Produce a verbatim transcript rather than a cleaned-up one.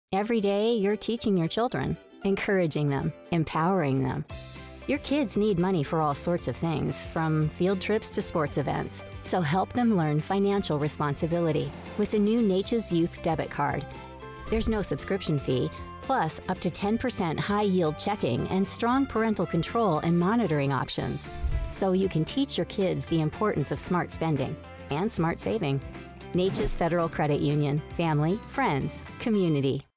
Every day, you're teaching your children, encouraging them, empowering them. Your kids need money for all sorts of things, from field trips to sports events. So help them learn financial responsibility with the new Neches Youth Debit Card. There's no subscription fee, plus up to ten percent high-yield checking and strong parental control and monitoring options. So you can teach your kids the importance of smart spending and smart saving. Neches Federal Credit Union. Family, friends, community.